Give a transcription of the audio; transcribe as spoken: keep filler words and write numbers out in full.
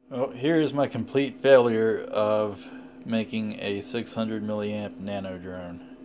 Well, here is my complete failure of making a six hundred milliamp nano drone.